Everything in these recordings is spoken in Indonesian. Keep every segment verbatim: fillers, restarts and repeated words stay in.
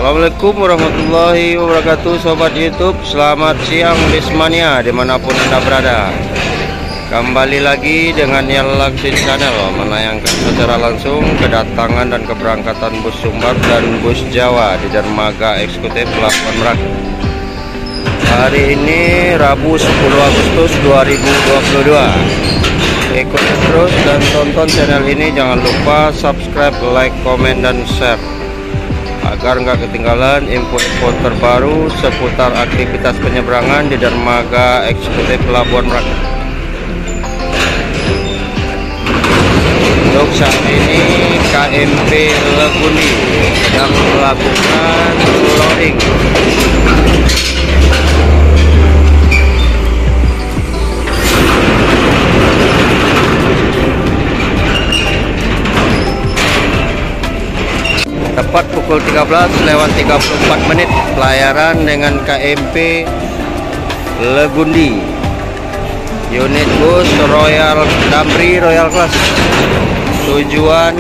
Assalamualaikum warahmatullahi wabarakatuh, sobat YouTube. Selamat siang Lismania dimanapun Anda berada. Kembali lagi dengan Yallaksin Channel menayangkan secara langsung kedatangan dan keberangkatan bus Sumbar dan bus Jawa di dermaga eksekutif Pelabuhan Merak. Hari ini Rabu sepuluh Agustus dua ribu dua puluh dua. Ikuti terus dan tonton channel ini, jangan lupa subscribe, like, komen, dan share agar nggak ketinggalan info-info terbaru seputar aktivitas penyeberangan di dermaga eksekutif Pelabuhan Merak. Untuk saat ini K M P Legundi sedang melakukan loading. Tepat pukul tiga belas lewat tiga puluh empat menit, pelayaran dengan K M P Legundi, unit bus Royal Damri Royal Class, tujuan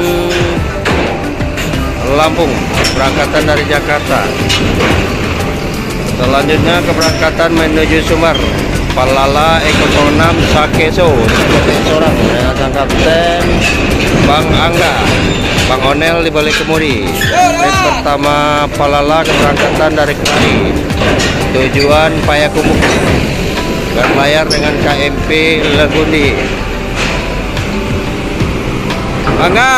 Lampung, berangkatan dari Jakarta. Selanjutnya keberangkatan menuju Sumbar, Palala Eko enam Sakeso seorang dengan sang kapten Bang Angga, Bang Onel di balik kemudi. Trip pertama Palala keberangkatan dari Kelari, tujuan Payakumbuh, berlayar dengan K M P Legundi. Angga.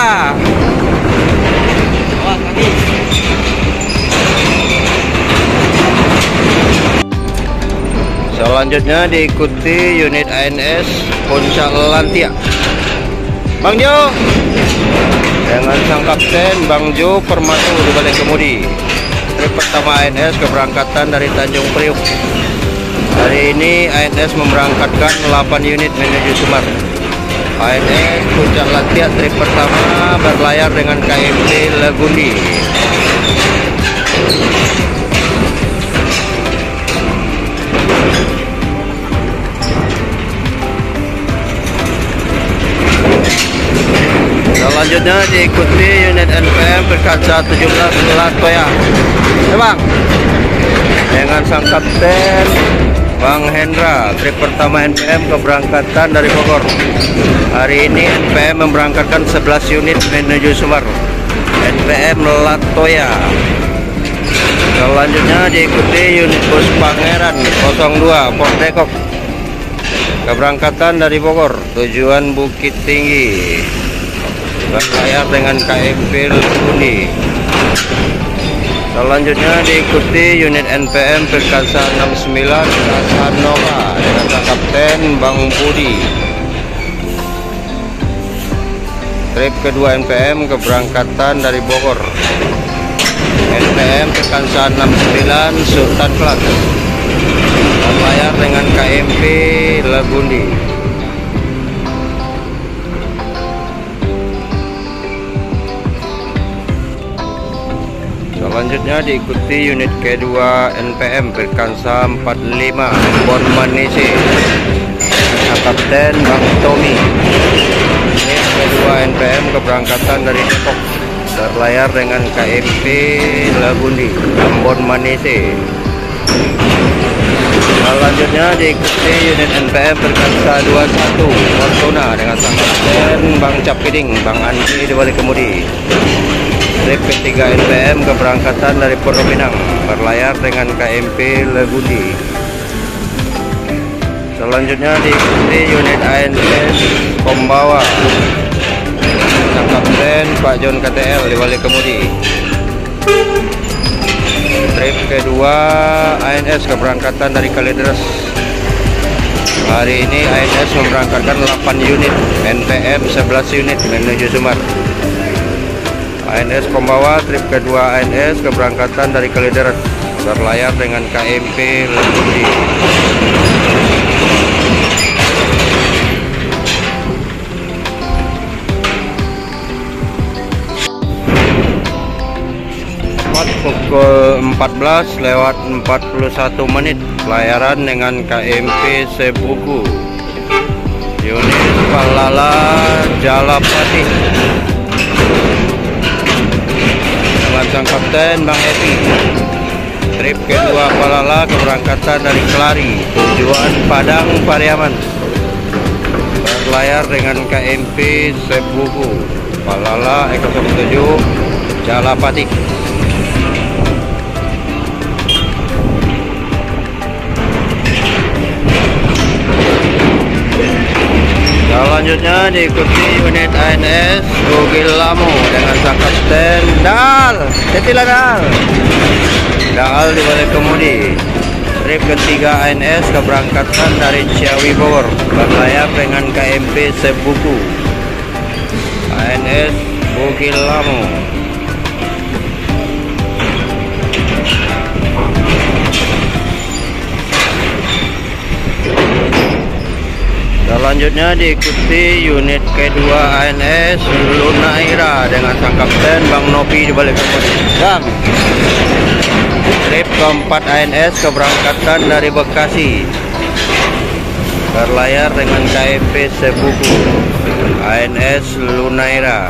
Selanjutnya diikuti unit A N S Puncak Lantia, Bang Jo dengan sang kapten Bang Jo Permatu di balik kemudi. Trip pertama A N S keberangkatan dari Tanjung Priuk. Hari ini A N S memberangkatkan delapan unit menuju Sumbar. A N S Puncak Lantia trip pertama berlayar dengan K M P Legundi. Selanjutnya diikuti unit N P M Perkaca tujuh belas Latoya, ya Bang, dengan sang kapten Bang Hendra. Trip pertama N P M keberangkatan dari Bogor. Hari ini N P M memberangkatkan sebelas unit menuju Sumbar. N P M Latoya. Selanjutnya diikuti unit bus Pangeran nol dua Port Depok, keberangkatan dari Bogor, tujuan Bukit Tinggi, berlayar dengan K M P Legundi. Selanjutnya diikuti unit N P M Perkasa enam sembilan Casanova dengan sang kapten Bang Budi. Trip kedua N P M keberangkatan dari Bogor. N P M Perkasa enam sembilan Sultan Class, berlayar dengan K M P Legundi. Selanjutnya diikuti unit K dua N P M Perkansa empat puluh lima Bon Manise, kapten Bang Tommy. Unit K dua N P M keberangkatan dari Depok, berlayar dengan K M P Legundi Bon Manise. Selanjutnya diikuti unit N P M Perkansa dua puluh satu Fortuna dengan sang kapten Bang Capkiding, Bang Andi di balik kemudi. Trip ketiga N P M keberangkatan dari Pondok Pinang, berlayar dengan K M P Legundi. Selanjutnya diikuti unit A N S Kombawa, sang kapten Pak John K T L di balik kemudi. Trip kedua A N S keberangkatan dari Kalideres. Hari ini A N S memberangkatkan delapan unit, N P M sebelas unit menuju Sumbar. A N S Kombawa trip kedua A N S keberangkatan dari Kalideres, berlayar dengan K M P Legundi. Pukul empat belas lewat empat puluh satu menit, pelayaran dengan K M P Sebuku, unit Palala Jalapati. sang kapten Bang Epi. Trip kedua Palala keberangkatan dari Kelari, tujuan Padang Pariaman. Berlayar dengan K M P Sebuku. Palala Eko tujuh Jalapati. Selanjutnya diikuti unit A N S Bugil Lamu dengan sang kapten Dal Tetilan Dal Dal di balik kemudi. Trip ketiga A N S keberangkatan dari Ciawi Bogor, berlayar dengan K M P Sebuku. A N S Bugil Lamu. Selanjutnya diikuti unit kedua A N S Lunaira dengan sang kapten Bang Nopi di balik kemudi. Dan trip keempat A N S keberangkatan dari Bekasi, berlayar dengan K M P Sebuku. A N S Lunaira.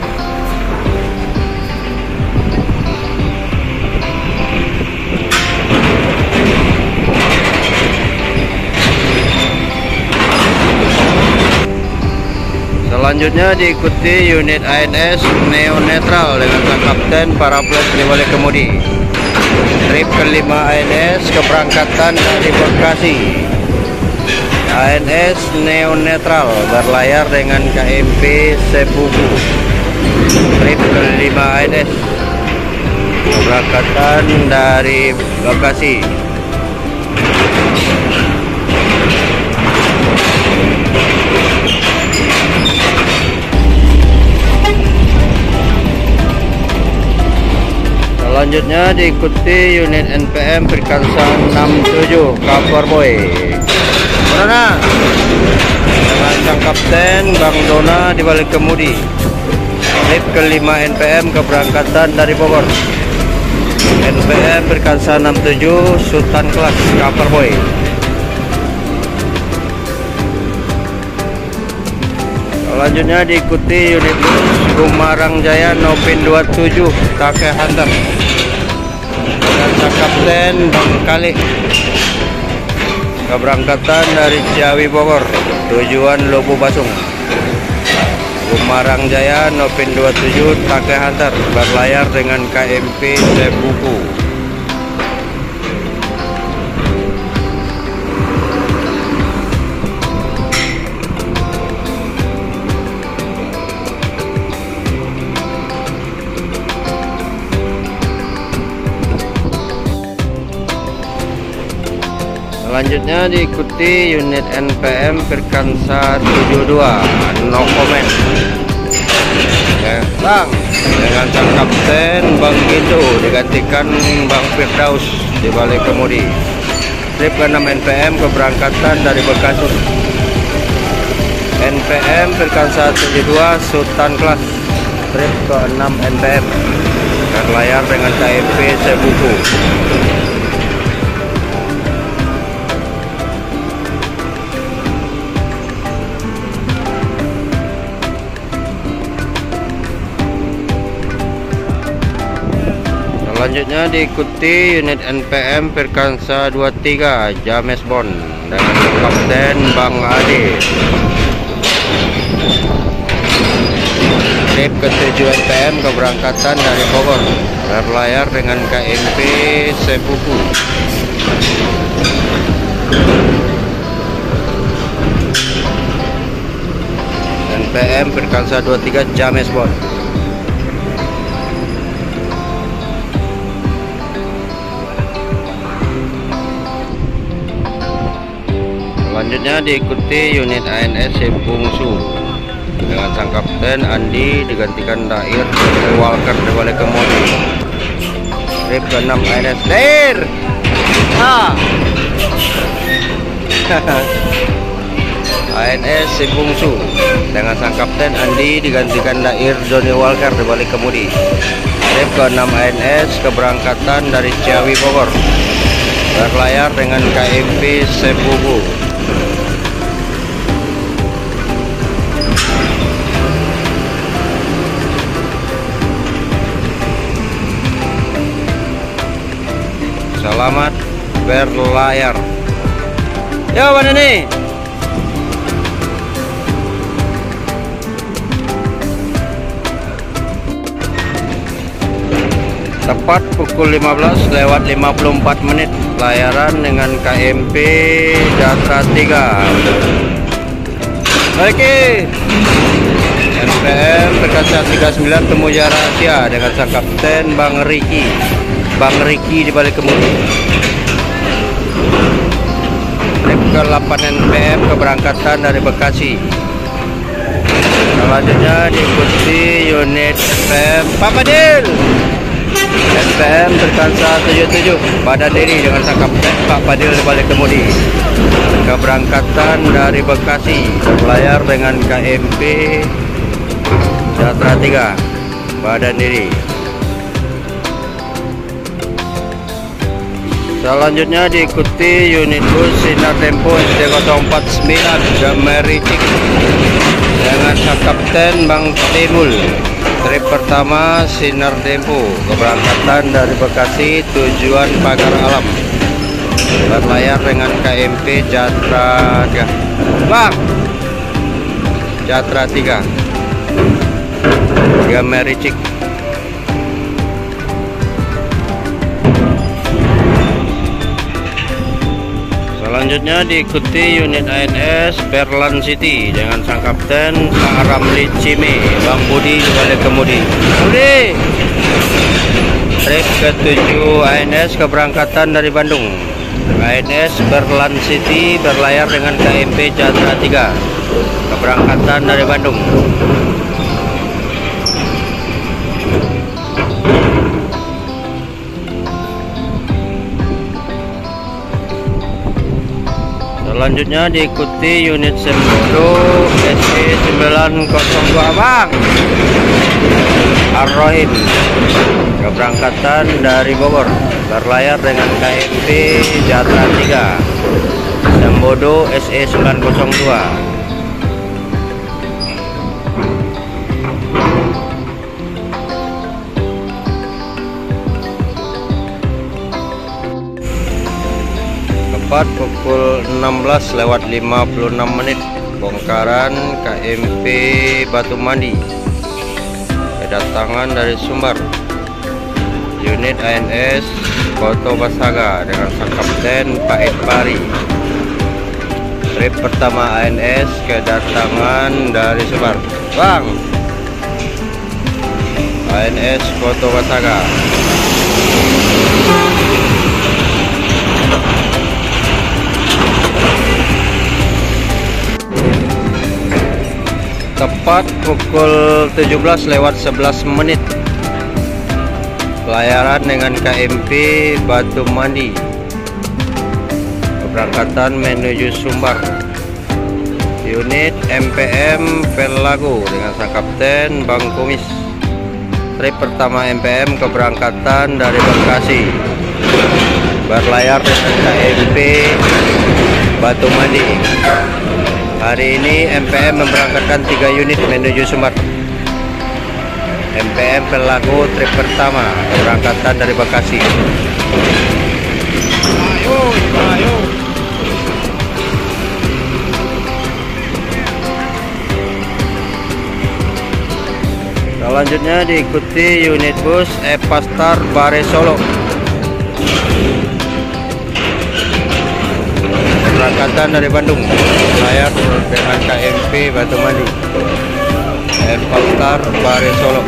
Selanjutnya diikuti unit A N S Neo Netral dengan sang kapten Paraples di balik kemudi. Trip kelima A N S keberangkatan dari Bekasi. A N S Neo Netral berlayar dengan K M P Sebuku. Trip kelima A N S keberangkatan dari Bekasi. Selanjutnya diikuti unit N P M Perkansa enam tujuh Cover Boy. Mana? Dengan sang kapten Bang Dona di balik kemudi. Trip kelima N P M keberangkatan dari Bogor. N P M Perkansa enam tujuh Sultan Kelas Cover Boy. Selanjutnya diikuti unit Gumarang Jaya Nopin dua puluh tujuh Take Hunter dengan sang kapten Bang Kali. Keberangkatan dari Ciawi Bogor, tujuan Lobo Basung. Gumarang Jaya Nopin dua puluh tujuh Take Hunter berlayar dengan K M P Sebuku. Selanjutnya diikuti unit N P M Perkansa tujuh dua no comment. Ya, Bang, dengan sang kapten Bang Gitu digantikan Bang Firdaus di balik kemudi. Trip ke enam N P M keberangkatan dari Bekasi. N P M Perkansa tujuh dua Sultan Kelas. Trip ke enam N P M berlayar dengan K M P Sebuku. Selanjutnya diikuti unit N P M Perkansa dua puluh tiga James Bond dengan kapten Bang Ade. Trip ketujuh N P M keberangkatan dari Bogor, berlayar dengan K M P Sebuku. N P M Perkansa dua puluh tiga James Bond. Selanjutnya diikuti unit A N S Bungsu dengan sang kapten Andi digantikan Dair Walker di balik kemudi. Trip ke enam A N S Dair. Ah. A N S Bungsu dengan sang kapten Andi digantikan Dair Johnny Walker di balik kemudi. Trip ke enam A N S keberangkatan dari Ciawi Bogor, berlayar dengan K M P Sebuku. Selamat berlayar. Yo, mana nih? Tepat pukul lima belas lewat lima puluh empat menit, layaran dengan K M P Jatra tiga. Oke. M P M Perkasa tiga puluh sembilan Temu Rahasia dengan sang kapten Bang Riki. Bang Riki di balik kemudi. Trip ke delapan N P M keberangkatan dari Bekasi. Selanjutnya diikuti unit M P M Pak Fadil. M P M Perkasa tujuh puluh tujuh Badan Diri dengan sang kapten Pak Fadil di balik kemudi. Keberangkatan dari Bekasi berlayar dengan K M P Jatra tiga Badan Diri. Selanjutnya diikuti unit bus Sinar Tempo S D nol empat sembilan Dameritik dengan sang kapten Bang Timul. Trip pertama Sinar Tempo keberangkatan dari Bekasi tujuan Pagar Alam, berlayar dengan K M P Jatra tiga. Bang, Jatra tiga Dameritik. Selanjutnya diikuti unit A N S Berlan City dengan sang kapten Pak Ramli Cime, Bang Budi balik kemudi. Budi. Trip ketujuh A N S keberangkatan dari Bandung. A N S Berlan City berlayar dengan K M P Jatra tiga keberangkatan dari Bandung. Selanjutnya diikuti unit Sembodo S E sembilan nol dua Bang Ar-Rohim keberangkatan dari Bogor, berlayar dengan K M P Jatra tiga Sembodo S E sembilan nol dua. Tepat pukul enam belas lewat lima puluh enam menit, bongkaran K M P Batu Mandi kedatangan dari Sumbar. Unit A N S Koto Basaga dengan sang kapten Pak Edpari. Trip pertama A N S kedatangan dari Sumbar. Bang, A N S Koto Basaga. Tepat pukul tujuh belas lewat sebelas menit, pelayaran dengan K M P Batu Mandi keberangkatan menuju Sumbar. Unit M P M Pelago dengan sang kapten Bang Kumis. Trip pertama M P M keberangkatan dari Bekasi, berlayar dengan K M P Batu Mandi. Hari ini M P M memberangkatkan tiga unit menuju Sumbar. M P M Pelago trip pertama keberangkatan dari Bekasi. Ayo, ayo. Selanjutnya diikuti unit bus Epastar Bare Solo keberangkatan dari Bandung, berlayar dengan K M P Batu Mandi Epastar Bare Solo.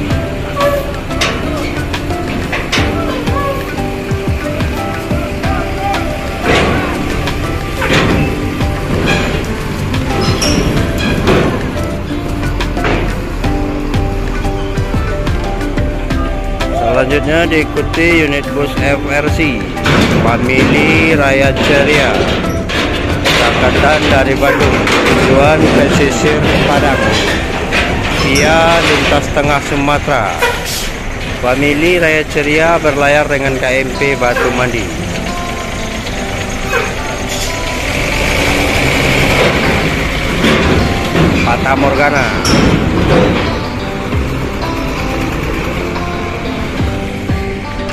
Selanjutnya diikuti unit bus F R C Family Raya Ceria keberangkatan dari Bandung tujuan pesisir Padang via lintas tengah Sumatera. Family Raya Ceria berlayar dengan K M P Batu Mandi. Fata Morgana.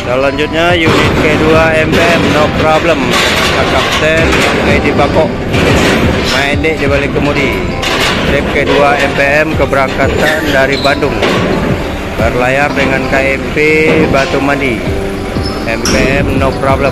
Selanjutnya unit kedua M P M no problem, Kapten Edi Bako main dek di balik kemudi. Trip kedua M P M keberangkatan dari Bandung, berlayar dengan K M P Batu Mandi. M P M no problem.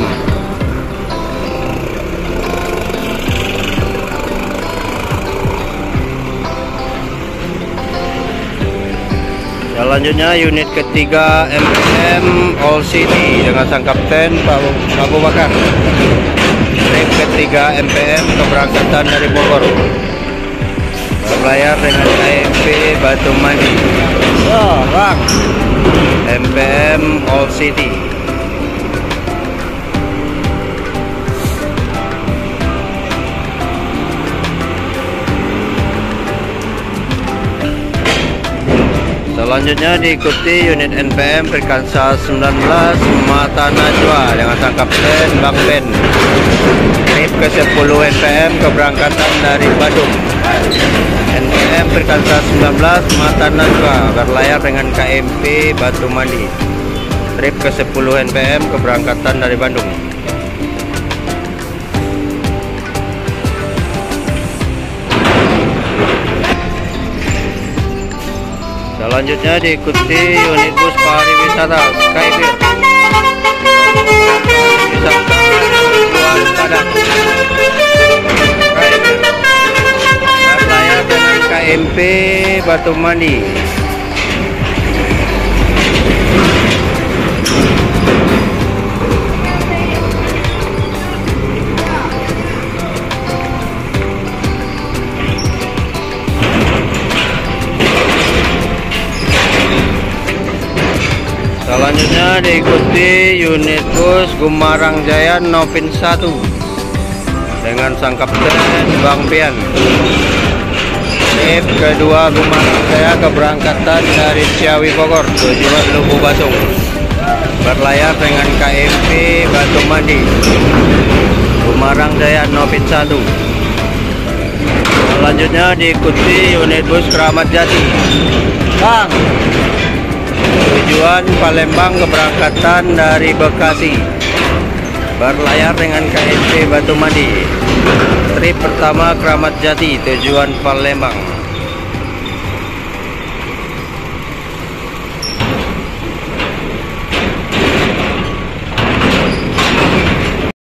Selanjutnya unit ketiga M P M All City dengan sang kapten Pak Abu Bakar. Trip ketiga M P M keberangkatan dari Bogor, berlayar dengan K M P Batu Mandi. Wah, bang. M P M All City. Selanjutnya diikuti unit N P M Frikansa sembilan belas Mata Najwa dengan sang kapten Bang Ben. Trip ke sepuluh N P M keberangkatan dari Bandung. N P M Frikansa sembilan belas Mata Najwa berlayar dengan K M P Batu Mandi. Trip ke sepuluh N P M keberangkatan dari Bandung. Selanjutnya diikuti unit bus pariwisata Skybeer wisata tujuan Padang. Berlayar dengan K M P Batu Mandi. Selanjutnya diikuti unit bus Gumarang Jaya Novin satu dengan sang kapten Bang Pian. Trip kedua Gumarang Jaya keberangkatan dari Ciawi Bogor tujuan Lubu Batung, berlayar dengan K M P Batu Mandi. Gumarang Jaya Novin satu. Selanjutnya diikuti unit bus Keramat Jati. Bang, tujuan Palembang keberangkatan dari Bekasi, berlayar dengan K M P Batu Mandi. Trip pertama Keramat Jati tujuan Palembang.